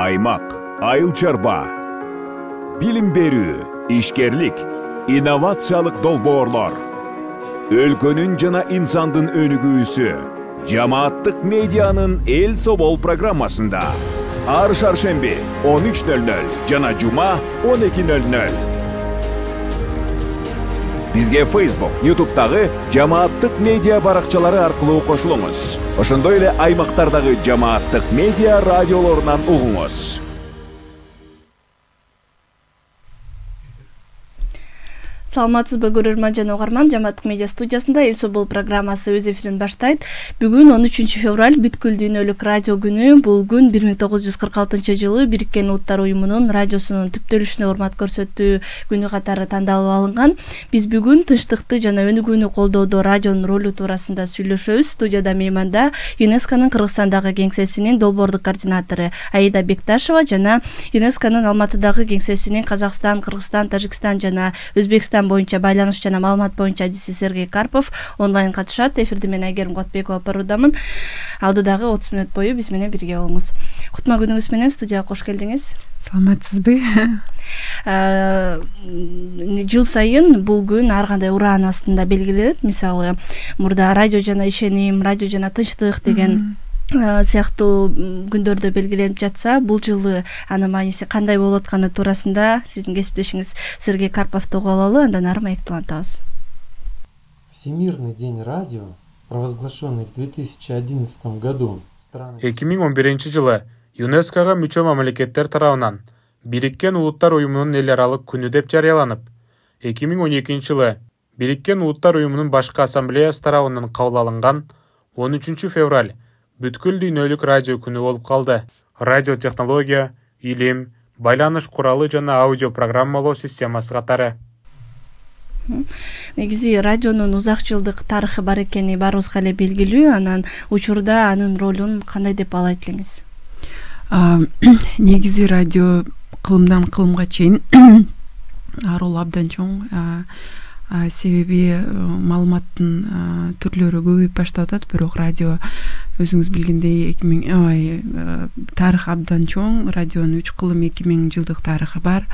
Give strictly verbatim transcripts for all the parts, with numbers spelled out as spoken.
аймак, айыл чарба, билим берүү, ишкерлик, инновациялык долбоорлор, өлкөнүн жана инсандын өнүгүүсү, жамааттык медианын эл собол программасында. Ар шаршемби он үч нөл нөл жана жума он эки нөл нөл. Бизге Facebook, YouTube'дагы жамааттык медиа баракчалары аркылуу кошулуңуз. Ошондой эле аймактардагы жамааттык медиа радиолорунан угуңуз. Саламатсызбы көрөрман жана угарман, жамааттык медиа студиясында эл собол программасы өз эфирин баштайт. Бүгүн он үчүнчү февраль бүткүл дүйнөлүк радио күнү. Бул күн бир миң тогуз жүз кырк алтынчы жылы Бириккен Улуттар уюмунун радиосунун түптөлүшүнө урмат көрсөтүү күнү катары тандалып алынган. Биз бүгүн тынчтыкты жана өнүгүүнү колдоодо радионун ролу туурасында сүйлөшөбүз. Студияда мейманда ЮНЕСКОнун Кыргызстандагы кеңсесинин долбоордук координатору Аида Бекташева жана ЮНЕСКОнун Алматыдагы кеңсесинин Казакстан, Кыргызстан, Тажикстан жана Өзбекстан боюнча байланыш жана маалымат боюнча адиси Сергей Карпов онлайн катышат. Эфирди мен Айгерим Котбекова баруудамын. Алдыдагы отуз мүнөт бою биз менен бирге болуңуз. Кутма күнүңүз менен студияга кош келдиңиз. Саламатсызбы? Жыл сайын бул күн ар кандай ураан астында белгиленет. Мисалы, мурда радио жана ишеним, радио жана тынчтык деген сыяктуу күндөрдө белгиленип жатса, бул жылы анын мааниси кандай болуп атканы туурасында сиздин кесиптешиңиз Сергей Карповду угуп алалы, андан ары маектилантабыз. Всемирный день радио, провозглашенный в две тысячи одиннадцатом году, эки миң он биринчи жылы ЮНЕСКОга мүчө мамлекеттер тарабынан Бириккен Улуттар уюмунун эл аралык күнү деп жарыяланып, эки миң он экинчи жылы Бириккен Улуттар уюмунун башкы ассамблеясы тарабынан кабыл алынган он үчүнчү февраль бүткүл дүйнөлүк радио күнү болуп калды. Радиотехнология, илим, байланыш куралы жана аудио программалоо системасы катары. Негизи радионун узак жылдык тарыхы бар экени баарыбызга эле белгилүү. Анан учурда анын ролун кандай деп баалайт элеңиз? Негизи радио кылымдан кылымга чейин ролу абдан чоң. Себеби маалыматтын түрлөрү көбөйүп баштап атат, бирок радио өзүңүз билгендей эки миң тарых абдан чоң. Радионун үч кылым эки миң жылдык тарыхы бар.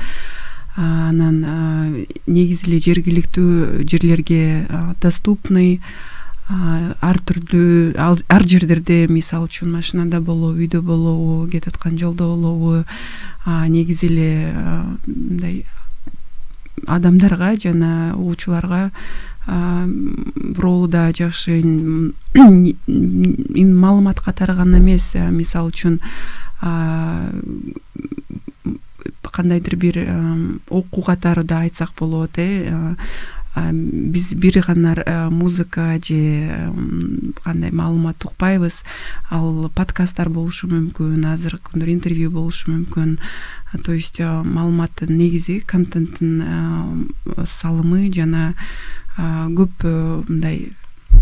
Анан негизи эле жергиликтүү жерлерге доступный, ар түрдүү ар жерлерде, мисалы үчүн машинада болобу, үйдө болобу, кетип аткан жолдо болобу, негизи эле мындай адамдарга жана угуучуларга ролу да жакшы. Маалымат катары гана эмес, мисалы үчүн кандайдыр бир окуу катары да айтсак болот. Биз бир гана музыка же кандай маалымат укпайбыз. Ал подкасттар болушу мүмкүн, азыркы күндөр интервью болушу мүмкүн. То есть маалыматтын негизи, контенттин салымы жана көп мындай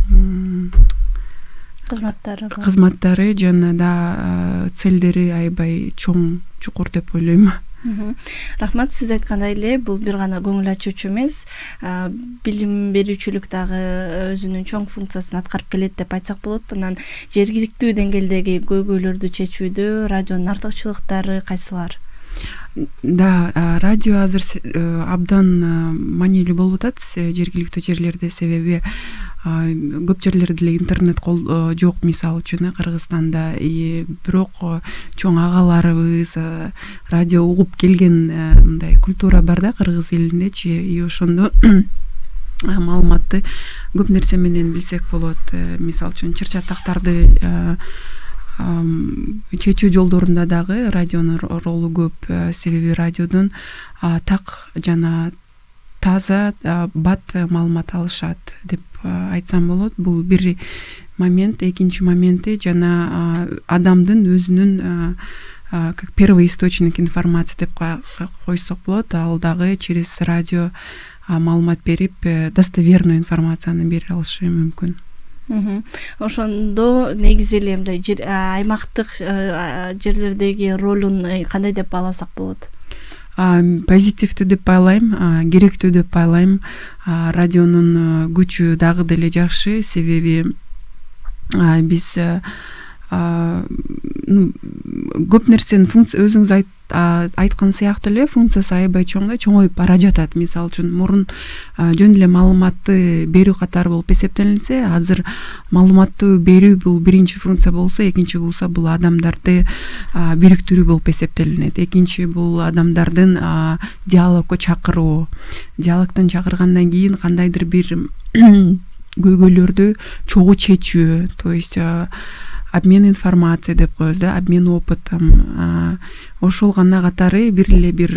кызматтары кызматтары жана да целдери аябай чоң, чукур деп ойлойм. Рахмат, сиз айткандай эле бул бир гана көңүл ачуучу эмес, билим берүүчүлүк дагы өзүнүн чоң функциясын аткарып келет деп айтсак болот. Анан жергиликтүү деңгээлдеги көйгөйлөрдү чечүүдө радионун артыкчылыктары кайсылар? Да, радио азыр абдан маанилүү болуп атат жергиликтүү жерлерде, себеби көп жерлерде эле интернет жок, мисалы үчүн Кыргызстанда. Бирок чоң агаларыбыз радио угуп келген мындай культура бар да кыргыз элиндечи. И ошондо маалыматты көп нерсе менен билсек болот. Мисалы үчүн чыр-чатактарды чечүү жолдорунда дагы радионун ролу көп, себеби радиодон так жана таза, бат маалымат алышат деп айтсам болот. Бул бир момент. Экинчи моменти жана адамдын өзүнүн как первый источник информации деп койсок болот. Ал дагы через радио маалымат берип, достоверную информацияны бере алышы мүмкүн. Ошондо негизи эле мындай аймактык жерлердеги ролун кандай деп бааласак болот? Позитивдүү деп баалайм, керектүү деп баалайм. Радионун күчү дагы деле жакшы, себеби биз көп нерсенин функция өзүңүз айт айткан сыяктуу эле функциясы аябай чоң да, чоңоюп бара жатат. Мисалы үчүн мурун жөн эле маалыматты берүү катары болуп эсептелинсе, азыр маалыматты берүү бул биринчи функция болсо, экинчи болсо бул адамдарды бириктирүү болуп эсептелинет. Экинчи бул адамдардын диалогко чакыруу. Диалогтон чакыргандан кийин кандайдыр бир көйгөйлөрдү чогуу чечүү, то есть обмен информацией деп коебуз да, обмен опытом. Ошол гана катары бир эле бир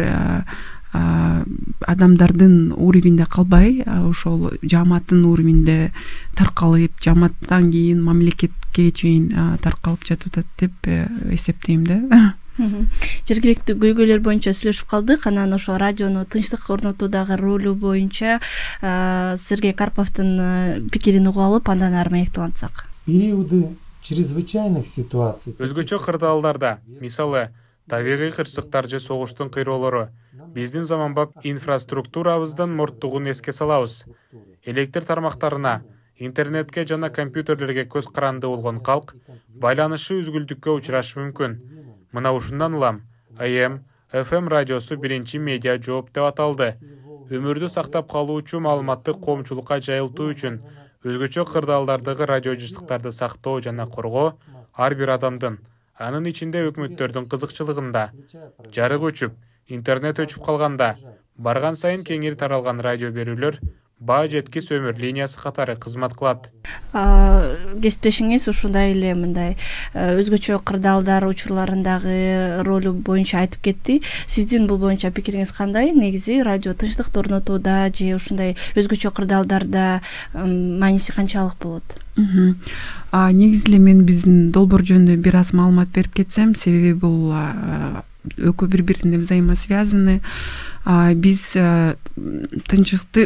адамдардын уровенде калбай, ошол жамааттын уровенде таркалып, жамааттан кийин мамлекетке чейин таркалып жатат деп эсептейм да. Жергиликтүү көйгөйлөр боюнча сүйлөшүп калдык. Анан ошо радиону тынчтык орнотуудагы ролу боюнча Сергей Карповдун пикирин угуп алып, андан ары маектелансак. Периоды чрезвычайных ситуаций. Өзгөчө кырдаалдарда, мисалы, табигый кырсыктар же согуштун кыйроолору, биздин заманбап инфраструктурабыздын морттугун эске салабыз. Электр тармактарына, интернетке жана компьютерлерге көз каранды болгон калк байланышы үзгүлтүккө учурашы мүмкүн. Мына ушундан улам А М, Ф М радиосу биринчи медиа жооп деп аталды. Өмүрдү сактап калуучу маалыматты коомчулукка жайылтуу үчүн өзгөчө кырдаалдардагы радио жыштыктарды сактоо жана коргоо ар бир адамдын, анын ичинде өкмөттөрдүн кызыкчылыгында. Жарык өчүп, интернет өчүп калганда, барган сайын кеңири таралган радио берүүлөр баа жеткис өмүр линиясы катары кызмат кылат. Кесиптешиңиз ушундай эле мындай өзгөчө кырдаалдар учурларындагы ролу боюнча айтып кетти. Сиздин бул боюнча пикириңиз кандай? Негизи радио тынчтыкты орнотууда же ушундай өзгөчө кырдаалдарда мааниси канчалык болот? Негизи эле мен биздин долбоор жөнүндө бир аз маалымат берип кетсем, себеби бул экөө бири-бирине взаимосвязаны. Биз тынчтыкты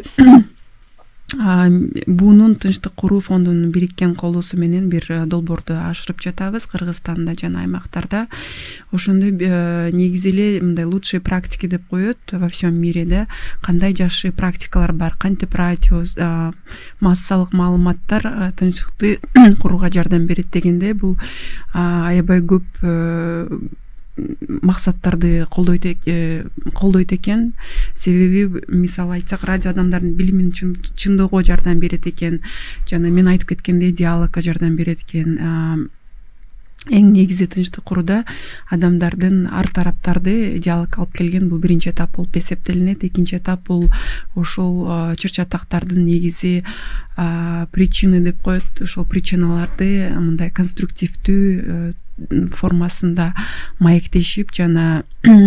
буунун тынчтык куруу фондунун бириккен колусу менен бир долбоорду ашырып жатабыз Кыргызстанда жана аймактарда. Ошондо негизи эле мындай лучшие практики деп коет во всем мире да, кандай жакшы практикалар бар, кантип радио массалык маалыматтар тынчтыкты курууга жардам берет дегенде, бул аябай көп максаттарды колдойт колдойт экен. Себеби мисалы айтсак, радио адамдардын билимин чындоого жардам берет экен, жана мен айтып кеткендей диалогко жардам берет экен. Эң негизи тынчтык курууда адамдардын ар тараптарды диалогко алып келген бул биринчи этап болуп эсептелинет. Экинчи этап бул ошол чыр-чатактардын негизи причины деп коет. Ошол причиналарды мындай конструктивдүү формасында маектешип жана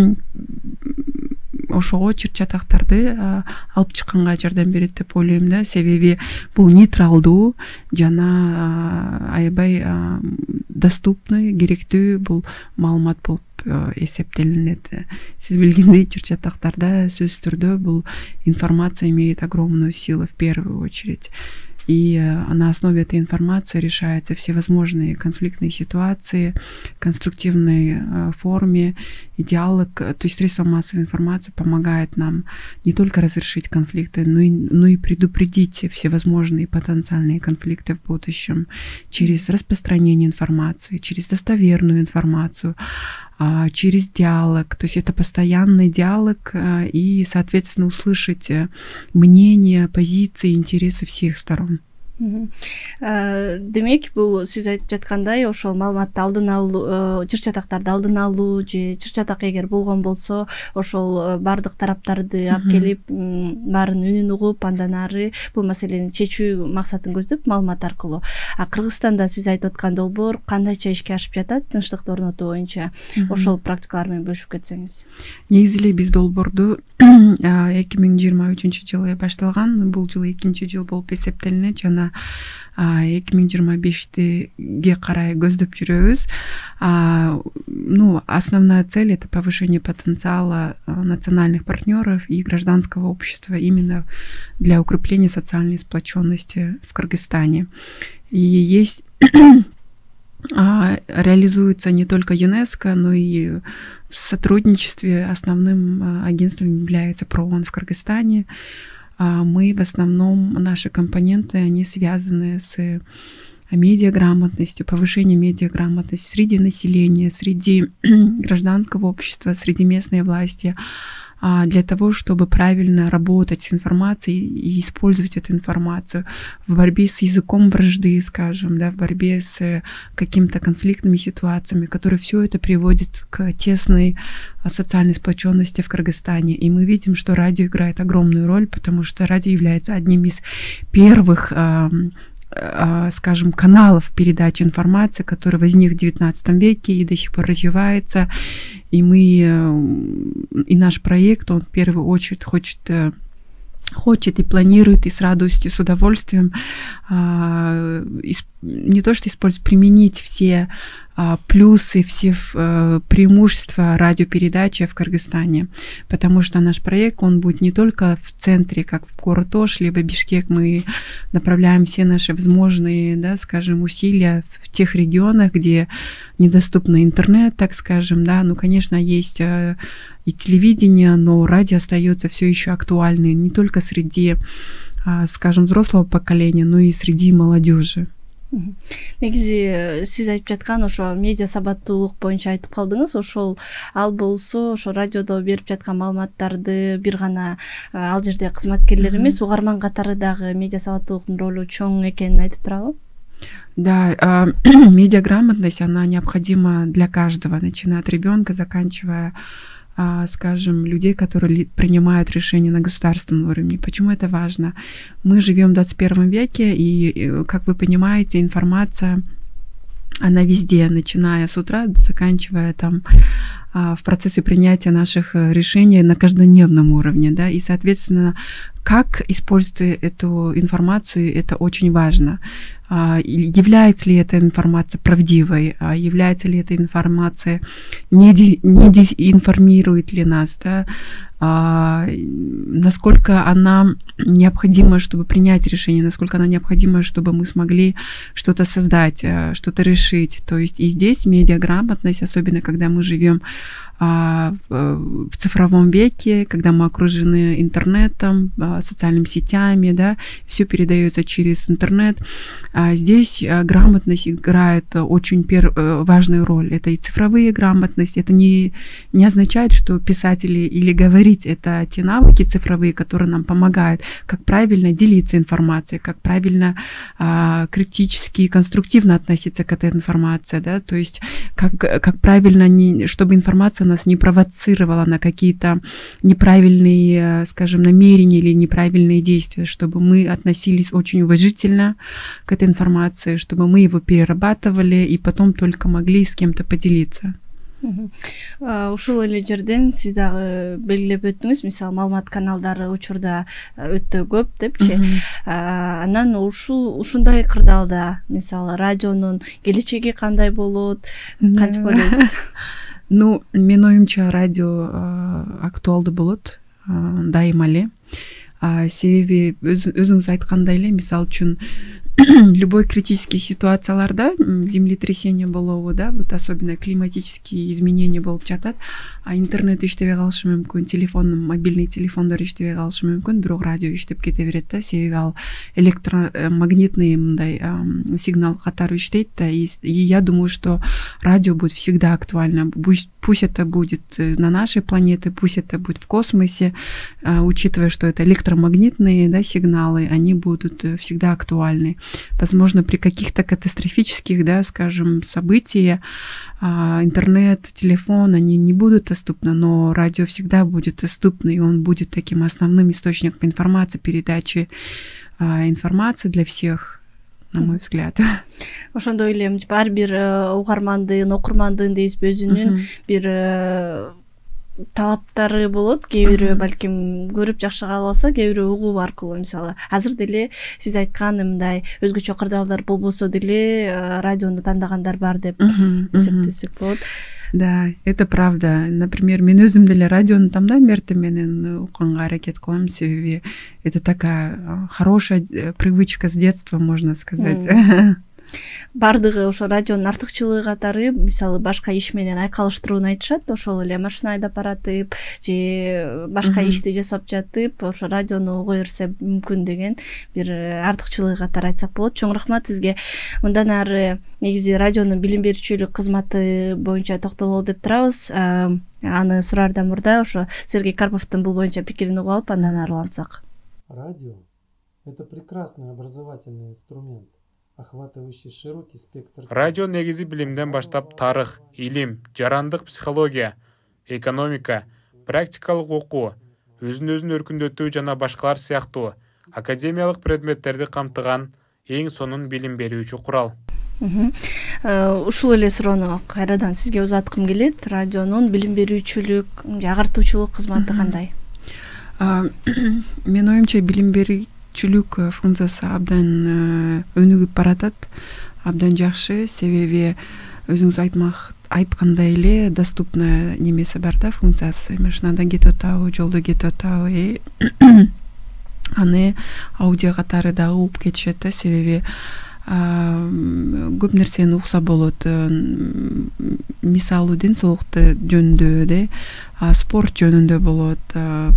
ошого чыр-чатактарды алып чыкканга жардам берет деп ойлойм да. Себеби бул нейтралдуу жана аябай доступный, керектүү бул маалымат болуп эсептелинет. Сиз билгендей, чыр-чатактарда сөзсүз түрдө бул информация имеет огромную силу в первую очередь. И на основе этой информации решаются всевозможные конфликтные ситуации в конструктивной форме. И диалог, то есть средства массовой информации помогает нам не только разрешить конфликты, но и, но и предупредить всевозможные потенциальные конфликты в будущем через распространение информации, через достоверную информацию, через диалог. То есть это постоянный диалог и, соответственно, услышать мнение, позиции, интересы всех сторон. Демек, бул сиз айтып жаткандай, ошол маалыматты алдын алуу, чыр-чатактарды алдын алуу же чыр-чатак эгер болгон болсо, ошол бардык тараптарды алып келип, баарын үнүн угуп, андан ары бул маселени чечүү максатын көздөп маалымат аркылуу. А Кыргызстанда сиз айтып аткан долбоор кандайча ишке ашып жатат тынчтыкты орнотуу боюнча? Ошол практикалар менен бөлүшүп кетсеңиз. Негизи эле биз долбоорду эки миң жыйырма үчүнчү жылы башталган. Бул жылы экинчи жыл болуп эсептелинет жана эки миң жыйырма бештиге карай көздөп жүрөбүз. Ну, основная цель — это повышение потенциала национальных партнеров и гражданского общества именно для укрепления социальной сплоченности в Кыргызстане. И есть реализуется не только ЮНЕСКО, но и в сотрудничестве. Основным агентством является ПРООН в Кыргызстане. Мы в основном, наши компоненты, они связаны с медиаграмотностью, повышением медиаграмотности среди населения, среди гражданского общества, среди местной власти, для того, чтобы правильно работать с информацией и использовать эту информацию в борьбе с языком вражды, скажем, да, в борьбе с какими-то конфликтными ситуациями, которые все это приводит к тесной социальной сплоченности в Кыргызстане. И мы видим, что радио играет огромную роль, потому что радио является одним из первых, скажем, каналов передачи информации, который возник в девятнадцатом веке и до сих пор развивается. И мы, и наш проект, он в первую очередь хочет, хочет и планирует, и с радостью, с удовольствием не то что использовать, применить все плюсы, все преимущества радиопередачи в Кыргызстане, потому что наш проект, он будет не только в центре, как в город Ош, либо Бишкек, мы направляем все наши возможные, да, скажем, усилия в тех регионах, где недоступен интернет, так скажем, да, ну, конечно, есть и телевидение, но радио остается все еще актуальным не только среди, скажем, взрослого поколения, но и среди молодежи. Негизи сиз айтып жаткан ошо медиа сабаттуулук боюнча айтып калдыңыз. Ошол ал болсо ошо радиодо берип жаткан маалыматтарды бир гана ал жерде кызматкерлер эмес, угарман катары дагы медиа сабаттуулуктун ролу чоң экенин айтып турабы? Да, медиаграмотность, она необходима для каждого, начиная от ребенка, заканчивая, скажем, людей, которые принимают решения на государственном уровне. Почему это важно? Мы живем в двадцать первом веке, и, как вы понимаете, информация, она везде, начиная с утра, заканчивая там в процессе принятия наших решений на каждодневном уровне, да, и, соответственно, как использовать эту информацию, это очень важно. Является ли эта информация правдивой, является ли эта информация, не, де, не дезинформирует ли нас, да? Насколько она необходима, чтобы принять решение, насколько она необходима, чтобы мы смогли что-то создать, что-то решить. То есть и здесь медиаграмотность, особенно когда мы живем в цифровом веке, когда мы окружены интернетом, социальными сетями, да, все передается через интернет. Здесь грамотность играет очень пер... важную роль. Это и цифровые грамотности. Это не, не означает, что писатели или говорить, это те навыки цифровые, которые нам помогают, как правильно делиться информацией, как правильно критически и конструктивно относиться к этой информации, да, то есть как, как правильно, не, чтобы информация нас не провоцировала на какие-то неправильные, скажем, намерения или неправильные действия, чтобы мы относились очень уважительно к этой информации, чтобы мы его перерабатывали и потом только могли с кем-то поделиться. Ушул эле жерден сиз дагы белгилеп өттүңүз, мисалы маалымат каналдары учурда өтө көп депчи. Анан ушул ушундай кырдаалда мисалы радионун келечеги кандай болот, кантип ойлойсуз? Ну, менин оюмча радио актуалдуу болот дайыма эле. Себеби өзүңүз айткандай эле, мисалы үчүн любой критический ситуацияларда, землетрясение болобу, да, вот особенно климатические изменения болуп жатат, а интернет иштебей калышы мүмкүн, телефон, мобильный телефондар иштебей калышы мүмкүн, бирок радио иштеп кете берет да, себеби ал электромагнитный мындай сигнал катары иштейт да, и я думаю, что радио будет всегда актуально. Пусть, пусть это будет на нашей планете, пусть это будет в космосе, учитывая, что это электромагнитные, да, сигналы, они будут всегда актуальны. Возможно, при каких-то катастрофических, да, скажем, событиях интернет, телефон, они не будут доступны, но радио всегда будет доступно, и он будет таким основным источником информации, передачи информации для всех, на мой взгляд. Ошондой эле ар бир угармандын, окурмандын дейсизби, өзүнүн бир талаптары болот. Кээ бирөө балким көрүп жакшы кабыл алса, кээ бирөө угуу аркылуу, мисалы азыр деле сиз айткан мындай өзгөчө кырдаалдар болбосо деле радиону тандагандар бар деп эсептесек болот. Да, это правда. Например, мен өзүм деле радиону тандайм, эртең менен укганга аракет кылам, себеби это такая хорошая привычка с детства, можно сказать. баардыгы ошо радионун артыкчылыгы катары мисалы башка иш менен айкалыштырууну айтышат. Ошол эле машина айдап баратып же башка ишти жасап жатып ошо радиону кое берсе мүмкүн деген бир артыкчылыгы катары айтсак болот. Чоң рахмат сизге. Мындан ары негизи радионун билим берүүчүлүк кызматы боюнча токтололу деп турабыз. Аны сураардан мурда ошо Сергей Карповдун бул боюнча пикирин угуп алып, андан ары улантсак. Радио – это прекрасный образовательный инструмент, охватывающий широкий спектр. Радио негизи билимден баштап тарых, илим, жарандык психология, экономика, практикалык окуу, өзүн-өзүн өркүндөтүү жана башкалар сыяктуу академиялык предметтерди камтыган эң сонун билим берүүчү курал. Ушул эле суроону кайрадан сизге узаткым келет. Радионун билим берүүчүлүк, агартуучулук кызматы кандай? Менин оюмча билим берүүчүлүк функциясы абдан өнүгүп баратат, абдан жакшы, себеби өзүңүз айтмак айткандай эле доступна немеси бар да, функциясы. Машинада кетип атабы, жолдо кетип атабы, аны аудио катары дагы угуп кетишет да, себеби көп нерсени укса болот. Мисалы ден соолукту жөнүндө де, спорт жөнүндө болот,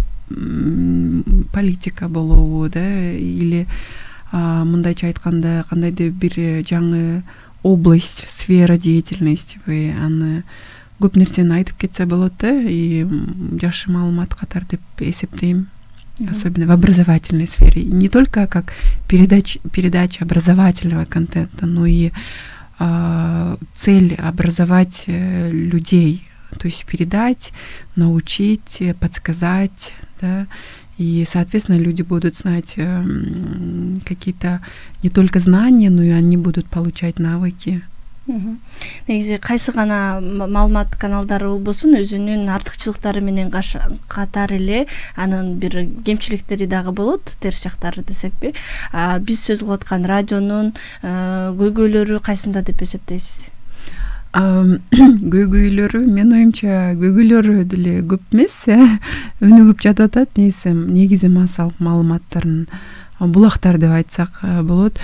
политика болобу да, или мындайча айтканда кандайдыр бир жаңы область, сфера деятельности, аны көп нерсени айтып кетсе болот да, и жакшы маалымат катар деп эсептейм. Особенно в образовательной сфере. Не только как передач, передача образовательного контента, но и э, цель образовать э, людей. То есть передать, научить, подсказать. Да? И, соответственно, люди будут знать э, какие-то не только знания, но и они будут получать навыки. Негизи кайсы гана маалымат каналдары болбосун өзүнүн артыкчылыктары менен катар эле анын бир кемчиликтери дагы болот, терс жактары десекпи. Биз сөз кылып аткан радионун көйгөйлөрү кайсында деп эсептейсиз? Көйгөйлөрү, менин оюмча, көйгөйлөрү деле көп эмес, өнүгүп жатат негизи массалык маалыматтардын булактар деп айтсак болот.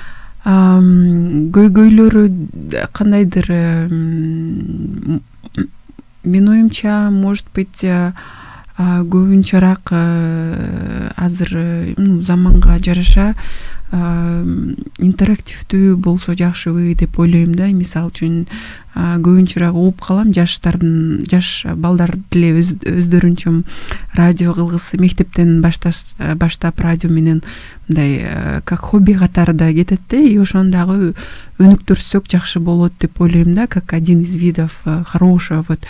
Көйгөйлөрү кандайдыр, менин оюмча, может быть, көбүнчөрөөк азыр заманга жараша интерактивдүү болсо жакшыбы деп ойлойм да. Мисалы үчүн көбүнчөрөөк угуп калам, жаштардын, жаш балдар деле өздөрүнчө радио кылгысы мектептен баштап радио менен мындай как хобби катары да кетет да, и ошону дагы өнүктүрсөк жакшы болот деп ойлойм да, как один из видов хорошего вот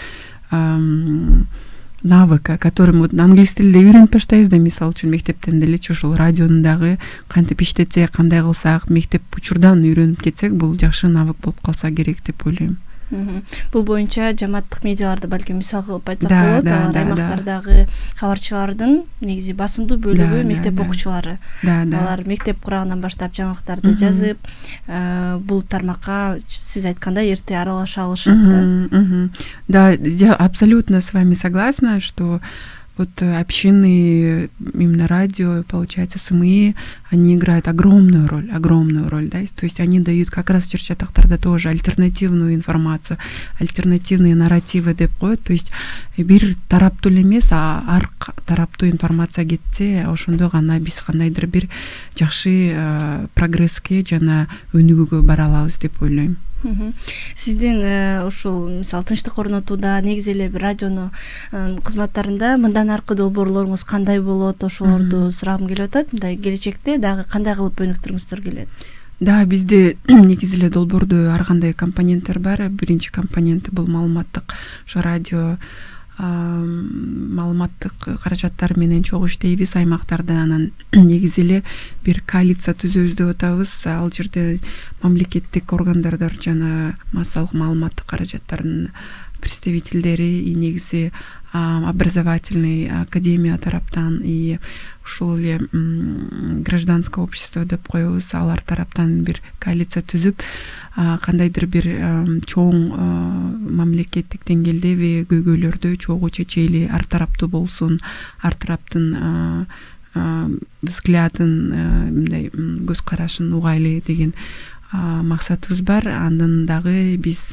навыка, который мы англис тилинде үйрөнүп баштайбыз да, мисалы үчүн мектептен делечи ошол радионун дагы кантип иштетсек, кандай кылсак, мектеп учурдан үйрөнүп кетсек, бул жакшы навык болуп калса керек деп ойлойм. Бул боюнча жамааттык медиаларды балким мисал кылып айтсак болот, алар аймактардагы кабарчылардын негизи басымдуу бөлүгү мектеп окуучулары. Алар мектеп курагынан баштап жаңылыктарды жазып, бул тармакка сиз айткандай эрте аралаша алышат да. Да, абсолютно с вами согласна, что вот общины, именно радио, получается, СМИ, они играют огромную роль, огромную роль, да, то есть они дают как раз в Чыр-Чатактарда тоже альтернативную информацию, альтернативные нарративы деп коет, то есть бир тараптуу эмес, а ар тараптуу информация кетсе, ошондо гана биз кандайдыр бир жакшы прогресске жана өнүгүүгө бара алабыз деп ойлойм. Сиздин ушул мисалы тынчтык орнотууда негизи эле радиону кызматтарында мындан аркы долбоорлоруңуз кандай болот, ошолорду сурагым келип атат. Мындай келечекте дагы кандай кылып өнүктүрүңүздөр келет? Да, бизде негизи эле долбоордо ар кандай компоненттер бар. Биринчи компоненти бул маалыматтык, ошо радио маалыматтык каражаттар менен чогуу иштейбиз аймактарда. Анан негизи эле бир коалиция түзөбүз деп атабыз. Ал жерде мамлекеттик органдардар жана массалык маалыматтык каражаттардын представительдери и негизи образовательный академия тараптан и ушул эле гражданское общество деп коебуз, алар тараптан бир коалиция түзүп кандайдыр бир чоң мамлекеттик деңгээлдеби көйгөйлөрдү чогуу чечели, ар тараптуу болсун, ар тараптын взглядын, мындай көз карашын угайлы деген максатыбыз бар. Андан дагы биз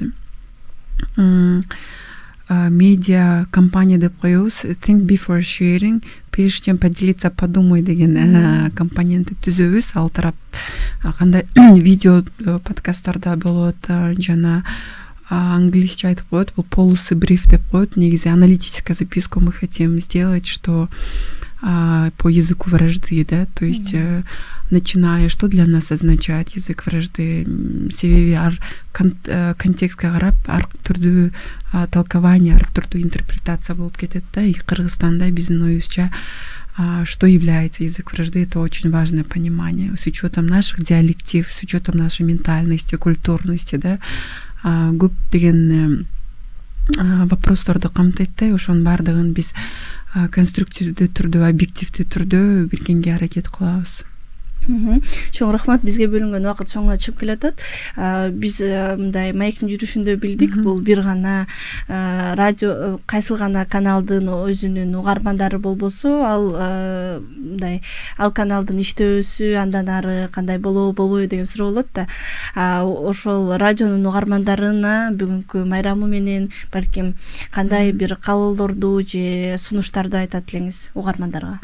медиа компания деп коебуз. Think before sharing, прежде чем поделиться, подумай деген компонентти түзөбүз. Ал тарап кандай видео подкасттарда болот, жана англисче айтып коет, бул policy brief деп коет. Негизи аналитическая записку мы хотим сделать, что а, по языку вражды, да, то есть mm-hmm. э, начиная, что для нас означает язык вражды, себеби ар кон, э, контекстке карап ар түрдүү а, толкование, ар түрдүү интерпретация болуп кетет да. И Кыргызстанда биздин оюбузча а, что является язык вражды, это очень важное понимание с учетом наших диалектив, с учетом нашей ментальности, культурности, да. А, көп деген вопростарды камтыйт да, ошонун баардыгын биз конструктивдүү түрдө, объективдүү түрдө билгенге аракет кылабыз. Чоң рахмат, бизге бөлүнгөн убакыт соңуна чыгып келатат. Биз мындай маектин жүрүшүндө билдик, бул бир гана радио, кайсыл гана каналдын өзүнүн угармандары болбосо, ал мындай ал каналдын иштөөсү андан ары кандай болобу болбойбу деген суроо болот да. Ошол радионун угармандарына бүгүнкү майрамы менен балким кандай бир каалоолорду же сунуштарды айтат элеңиз угармандарга?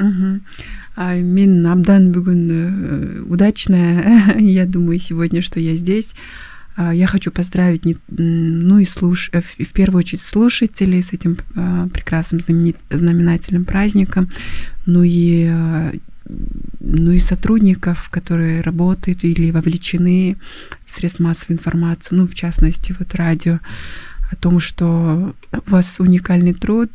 Мен абдан бүгүн удачная, я думаю, сегодня, что я здесь. Я хочу поздравить, ну и слуш... в первую очередь слушателей с этим прекрасным знаменательным праздником, ну и, ну и сотрудников, которые работают или вовлечены в средства массовой информации, ну в частности вот радио, о том, что у вас уникальный труд,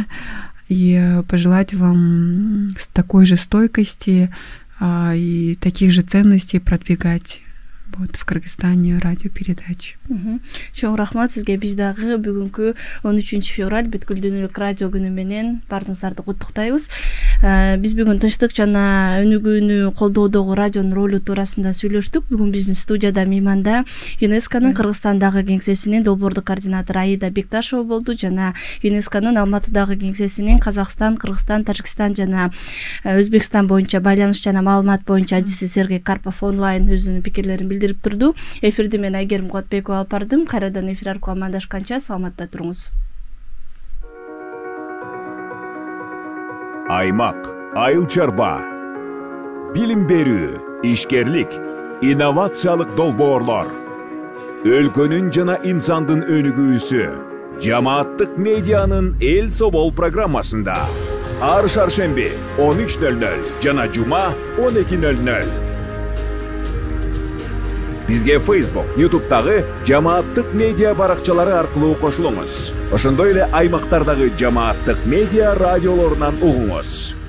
и пожелать вам с такой же стойкости а, и таких же ценностей продвигать вот в Кыргызстане радиопередачи. Чоң рахмат сизге. Биз дагы бүгүнкү он үчүнчү февраль бүткүл дүйнөлүк радио күнү менен баарыңыздарды куттуктайбыз. Биз бүгүн тынчтык жана өнүгүүнү колдоодогу радионун ролу туурасында сүйлөштүк. Бүгүн биздин студияда мейманда ЮНЕСКОнун Кыргызстандагы кеңсесинин долбоордук координатору Аида Бекташева болду жана ЮНЕСКОнун Алматыдагы кеңсесинин Казакстан, Кыргызстан, Тажикстан жана Өзбекстан боюнча байланыш жана маалымат боюнча адиси Сергей Карпов онлайн өзүнүн пикирлерин билдирип турду. Эфирди мен Айгерим Куатбекова алып бардым. Кайрадан эфир аркылуу амандашканча саламатта туруңуз. Аймак, айыл чарба, билим берүү, ишкерлик, инновациялык долбоорлор, өлкөнүн жана инсандын өнүгүүсү, жамааттык медианын эл собол программасында. Ар шаршемби он үч нөл нөл жана жума он эки нөл нөл. Бизге Facebook, YouTube'дагы жамааттык медиа баракчалары аркылуу кошулуңуз. Ошондой эле аймактардагы жамааттык медиа радиолорунан угуңуз.